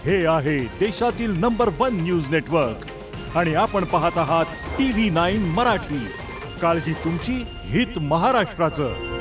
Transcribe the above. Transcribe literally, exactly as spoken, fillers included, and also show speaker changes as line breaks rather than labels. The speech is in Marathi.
हे आहे देशातील नंबर वन न्यूज नेटवर्क आणि आपण पाहत आहात टीव्ही नाईन मराठी। काळजी तुमची, हित महाराष्ट्राचं।